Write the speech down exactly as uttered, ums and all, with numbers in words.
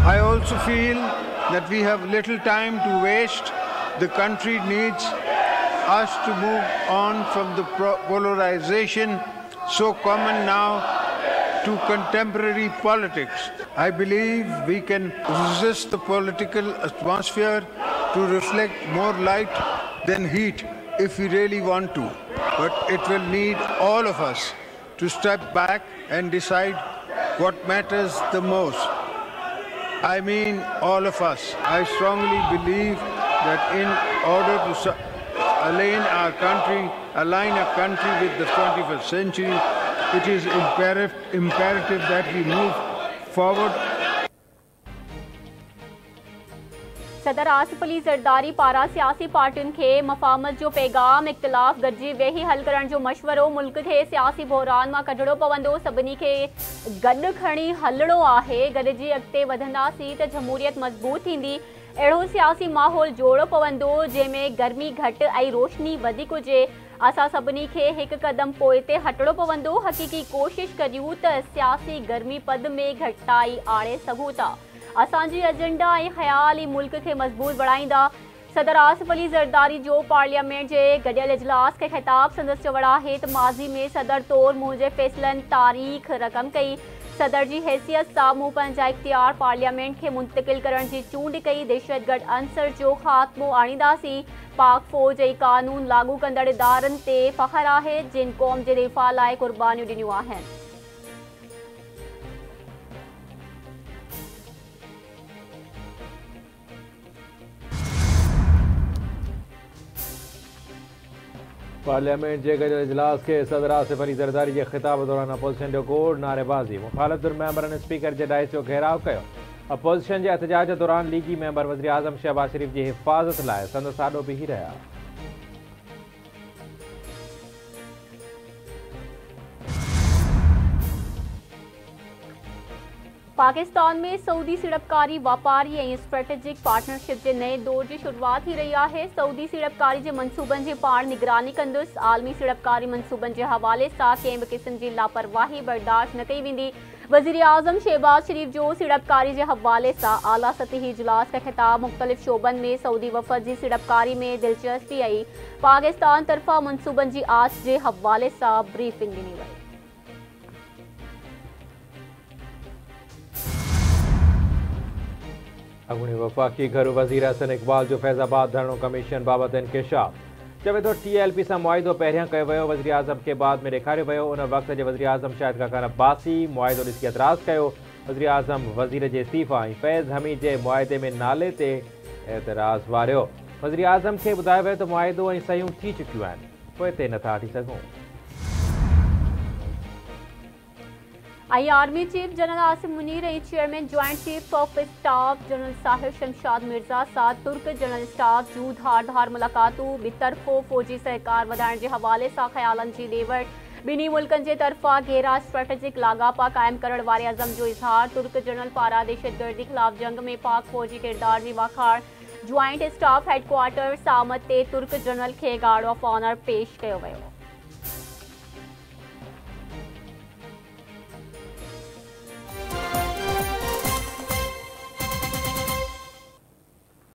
I also feel that we have little time to waste. The country needs us to move on from the polarization so common now to contemporary politics. I believe we can resist the political atmosphere to reflect more light than heat if we really want to. But it will need all of us to step back and decide what matters the most. I mean all of us. I strongly believe that in order to align our country, align our country with the twenty-first century, it is imperative, imperative that we move forward. सदर आसिफ अली ज़रदारी पारा सियासी पार्टियुनि खे मफ़ाहमत जो पैगाम इख़्तिलाफ़ गॾिजी वेही हल करण जो मशवरो मुल्क खे सियासी बहरान मां कढणो पवंदो सभिनी खे गॾु खणी हलणो आहे गॾिजी अॻिते वधंदासीं त जमहूरियत मज़बूत थींदी अहिड़ो सियासी माहौल जोड़ो पवंदो जंहिंमें गर्मी घटि ऐं रोशनी वधीक हुजे असां सभिनी खे हिकु क़दम पोइ ते हटणो पवंदो हक़ीक़ी कोशिश करियूं त सियासी गर्मी पद में घटिताई आणे सघूं था असांजी एजेंडा ऐं ख़्याल ई मुल्क खे मज़बूत बणाईंदा सदर आसिफ अली ज़रदारी जो पार्लियामेंट जे गॾियल इजलास खे ख़िताब संदसि चवण आहे त माज़ी में सदर तौरु मुंहिंजे फ़ैसिलनि तारीख़ रक़म कई सदर जी हैसियत सां मूं पंहिंजा इख्तियार पार्लियामेंट खे मुंतक़िल करण जी चूंड कई दहशतगर्द अंसर जो ख़ात्मो आणींदासीं पाक फ़ौज ऐं क़ानून लागू कंदड़ इदारनि ते फ़ख़्रु आहे जिन क़ौम जे दिफ़ा लाइ क़ुर्बानियूं ॾिनियूं आहिनि पार्लियामेंट जे गॾियल इजलास के सदर आसिफ अली ज़रदारी जे ख़िताब दौरान अपोज़िशन जो गोड़ नारेबाज़ी मुखालिफ़ मेंबरनि स्पीकर जे डाइस जो घेराव कयो अपोज़िशन जे एहतजाज दौरान लीगी मेंबर वज़ीर आज़म शहबाज शरीफ़ जी हिफ़ाज़त लाइ संदसि आॾो बीही रहिया पाकिस्तान में सऊदी सीड़पकारी वापारी ऐं स्ट्रेटेजिक पार्टनरशिप जे नए दौर जी शुरूआत थी रही आहे सऊदी सीड़पकारी जे मनसूबनि जी पाण निगरानी कंदुसि आलमी सीड़पकारी मनसूबनि जे हवाले सां कंहिं बि क़िस्म जी लापरवाही बर्दाश्त न कई वेंदी वज़ीर आज़म शहबाज शरीफ़ जो सीड़पकारी जे हवाले सां आला सतही इजलास का ख़िताब मुख़्तलिफ़ शोबनि में सऊदी वफ़द जी सीड़पकारी में दिलचस्पी आई पाकिस्तान तरफ़ां मनसूबनि जी आच जे हवाले सां ब्रीफिंग ॾिनी वई अॻूणे वफ़ाक़ी घर वज़ीर हसन इक़बाल जो फैज़ाबाद धरणो कमीशन बाबति इंकिशाफ चवे थो टी एल पी सां मुआहिदो पहिरियां कयो वियो वज़ीर आज़म खे बाद में ॾेखारियो वियो उन वक़्त जे वज़ीर आज़म शाहिद खाकान अब्बासी मुआहिदो ॾिसी एतिराज़ कयो वज़ीर आज़म वज़ीर जे इस्तीफ़ा ऐं फैज़ हमीद जे मुआहिदे में नाले ते एतिराज़ वारियो वज़ीर आज़म खे ॿुधायो वियो त मुआहिदो ऐं सयूं थी चुकियूं आहिनि पोइ ते नथा हटी सघूं आई army chief general Asim Munir ऐं chairman joint chief of staff general Sahir Shamshad Mirza सां तुर्क जनरल स्टाफ जूं धार धार मुलाक़ातूं ॿितरफ़ो फ़ौजी सहकार वधाइण जे हवाले सां ख़्यालनि जी ॾे वठि ॿिन्ही मुल्कनि जे तरफ़ां गहरा स्ट्रेटेजिक लाॻापा क़ाइमु करण वारे अज़म जो इज़हार तुर्क जनरल पारां दहशतगर्दी ख़िलाफ़ जंग में पाक फ़ौजी किरदार जी वाखाण ज्वाइंट स्टाफ हेडक्वार्टर सामत ते तुर्क जनरल खे गार्ड ऑफ ऑनर पेश कयो वियो